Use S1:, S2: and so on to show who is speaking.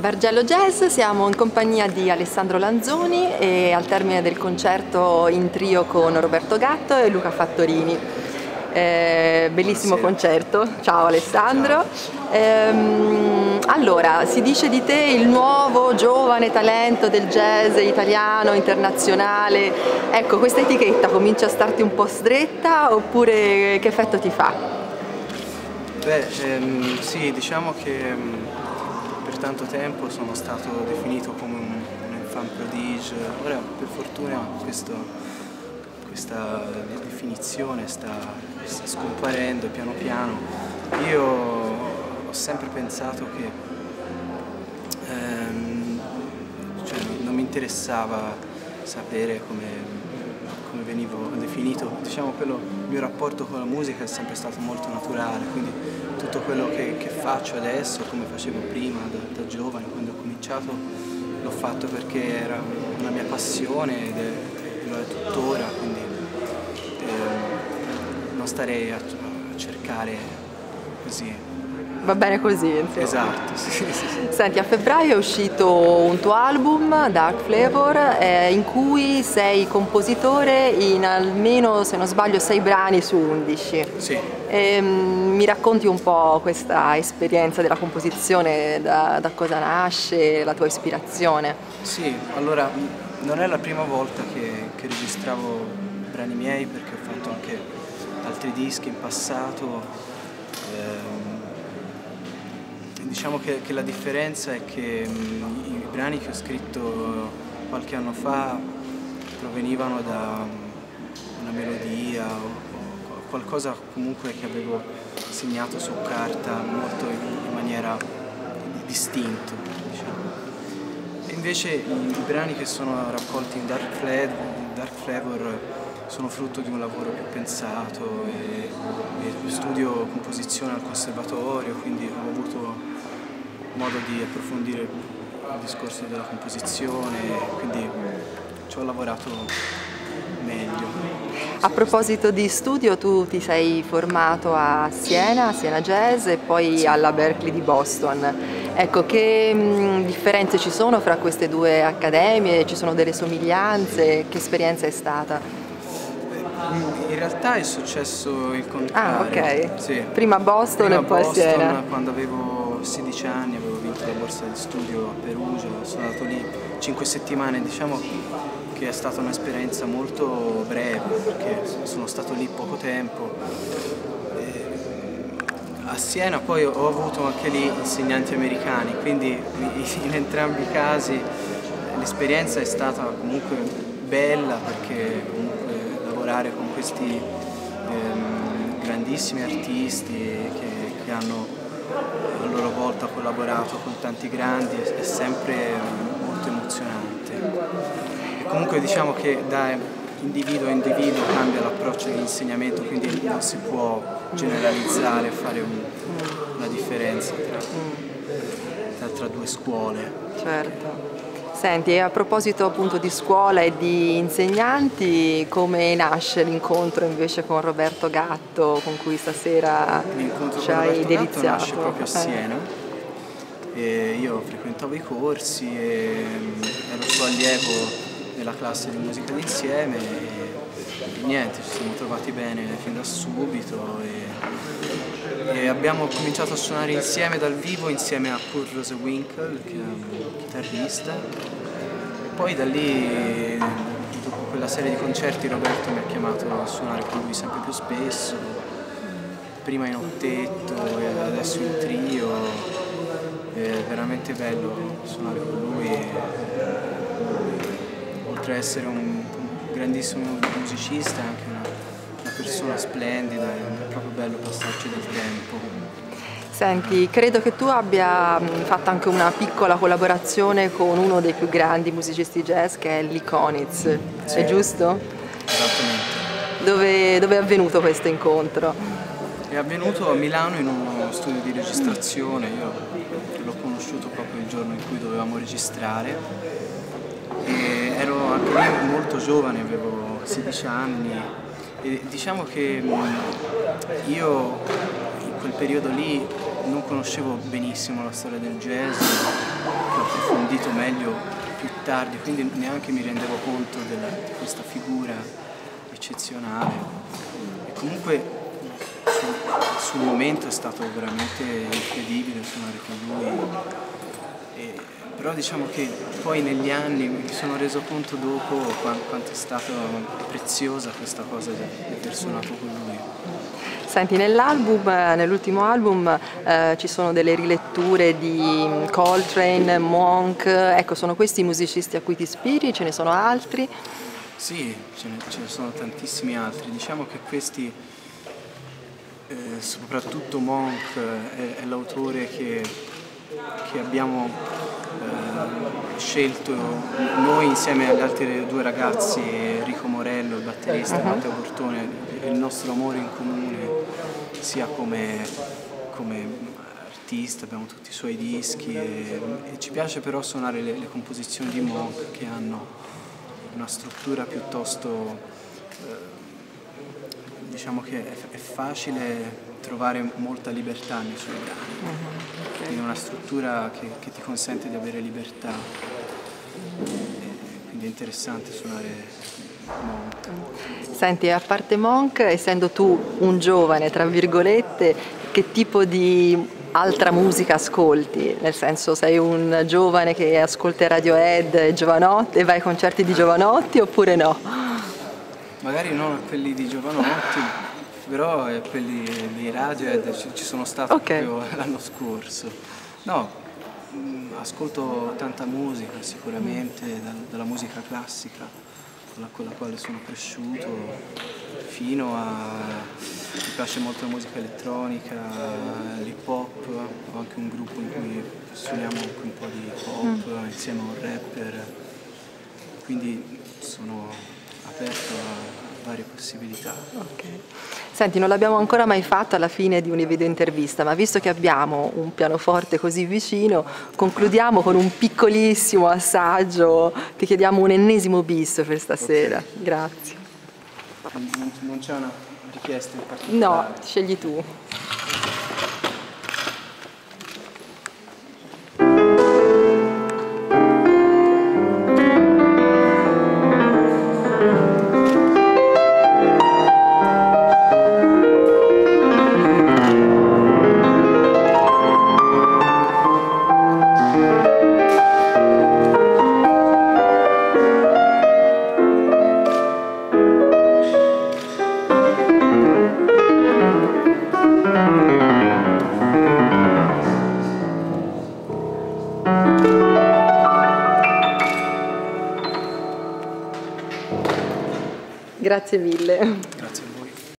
S1: Bargello Jazz, siamo in compagnia di Alessandro Lanzoni e al termine del concerto in trio con Roberto Gatto e Luca Fattorini. Bellissimo concerto, ciao Alessandro.
S2: Ciao.
S1: Allora, si dice di te il nuovo giovane talento del jazz italiano, internazionale. Ecco, questa etichetta comincia a starti un po' stretta oppure che effetto ti fa?
S2: Beh, sì, diciamo che per tanto tempo sono stato definito come un enfant prodige. Ora per fortuna questa definizione sta scomparendo piano piano. Io ho sempre pensato che cioè, non mi interessava sapere come venivo definito. Diciamo il mio rapporto con la musica è sempre stato molto naturale, quindi tutto quello che faccio adesso, come facevo prima da giovane, quando ho cominciato, l'ho fatto perché era una mia passione ed lo è tuttora, quindi non starei a cercare così.
S1: Va bene così, insomma.
S2: Esatto, sì.
S1: Senti, a febbraio è uscito un tuo album, Dark Flavor, in cui sei compositore in almeno, se non sbaglio, 6 brani su 11.
S2: Sì.
S1: Mi racconti un po' questa esperienza della composizione, da cosa nasce, la tua ispirazione?
S2: Sì, allora non è la prima volta che registravo brani miei, perché ho fatto anche altri dischi in passato. Diciamo che la differenza è che i brani che ho scritto qualche anno fa provenivano da una melodia o qualcosa comunque che avevo segnato su carta molto in maniera distinta, diciamo. E invece i brani che sono raccolti in Dark Flavor sono frutto di un lavoro più pensato e studio composizione al conservatorio, quindi ho avuto modo di approfondire il discorso della composizione, quindi ci ho lavorato meglio.
S1: A proposito di studio, tu ti sei formato a Siena Jazz e poi
S2: sì,
S1: alla Berklee di Boston. Ecco, che differenze ci sono fra queste due accademie? Ci sono delle somiglianze? Che esperienza è stata?
S2: In realtà è successo il contrario.
S1: Ah, ok.
S2: Sì.
S1: Prima Boston e poi
S2: Boston,
S1: Siena.
S2: quando avevo 16 anni, avevo vinto la borsa di studio a Perugia, sono andato lì 5 settimane, diciamo che è stata un'esperienza molto breve, perché sono stato lì poco tempo. A Siena poi ho avuto anche lì insegnanti americani, quindi in entrambi i casi l'esperienza è stata comunque bella, perché comunque lavorare con questi grandissimi artisti che hanno a loro volta collaborato con tanti grandi è sempre molto emozionante. E comunque diciamo che da individuo a individuo cambia l'approccio all'insegnamento, quindi non si può generalizzare e fare una differenza tra due scuole.
S1: Certo. Senti, e a proposito appunto di scuola e di insegnanti, come nasce l'incontro invece con Roberto Gatto, con cui stasera ci hai deliziato?
S2: Gatto nasce proprio a Siena. E io frequentavo i corsi e ero suo allievo nella classe di musica d'insieme e niente, ci siamo trovati bene fin da subito e abbiamo cominciato a suonare insieme dal vivo, insieme a Kurt Rosewinkle, che è un chitarrista. E poi da lì, dopo quella serie di concerti, Roberto mi ha chiamato a suonare con lui sempre più spesso, prima in ottetto e adesso in trio. È veramente bello suonare con lui, oltre ad essere un grandissimo musicista, è anche una persona splendida, è proprio bello passarci del tempo.
S1: Senti, credo che tu abbia fatto anche una piccola collaborazione con uno dei più grandi musicisti jazz, che è Lee Konitz,
S2: sì,
S1: è giusto?
S2: Esattamente.
S1: Dove è avvenuto questo incontro?
S2: È avvenuto a Milano in uno studio di registrazione. Io l'ho conosciuto proprio il giorno in cui dovevamo registrare e ero anche lì molto giovane, avevo 16 anni e diciamo che io in quel periodo lì non conoscevo benissimo la storia del jazz, che ho approfondito meglio più tardi, quindi neanche mi rendevo conto di questa figura eccezionale. E comunque sul momento è stato veramente incredibile suonare con lui. Però diciamo che poi negli anni mi sono reso conto dopo quanto è stata preziosa questa cosa di aver suonato con lui.
S1: Senti, nell'ultimo album ci sono delle riletture di Coltrane, Monk, ecco, sono questi i musicisti a cui ti ispiri? Ce ne sono altri?
S2: Sì, ce ne sono tantissimi altri. Diciamo che questi, soprattutto Monk, è l'autore che abbiamo scelto noi insieme agli altri due ragazzi, Enrico Morello, il batterista, e Matteo Bortone, il nostro amore in comune, sia come artista, abbiamo tutti i suoi dischi e ci piace però suonare le composizioni di Monk, che hanno una struttura piuttosto, diciamo che è facile trovare molta libertà nei suoi brani, quindi una struttura che ti consente di avere libertà, quindi è interessante suonare Monk.
S1: Senti, a parte Monk, essendo tu un giovane, tra virgolette, che tipo di altra musica ascolti? Nel senso, sei un giovane che ascolta Radiohead e Jovanotti e vai ai concerti di Jovanotti oppure no?
S2: Magari non quelli di Jovanotti, però quelli di Radiohead ci sono stato proprio l'anno scorso. No, ascolto tanta musica sicuramente, dalla musica classica con la quale sono cresciuto, fino mi piace molto la musica elettronica, l'hip hop, ho anche un gruppo in cui suoniamo anche un po' di hip hop insieme a un rapper, quindi sono aperto a varie possibilità.
S1: Okay. Senti, non l'abbiamo ancora mai fatto alla fine di una video intervista, ma visto che abbiamo un pianoforte così vicino, concludiamo con un piccolissimo assaggio, ti chiediamo un ennesimo bis per stasera. Okay. Grazie.
S2: Non c'è una richiesta in particolare?
S1: No, scegli tu. Grazie mille.
S2: Grazie.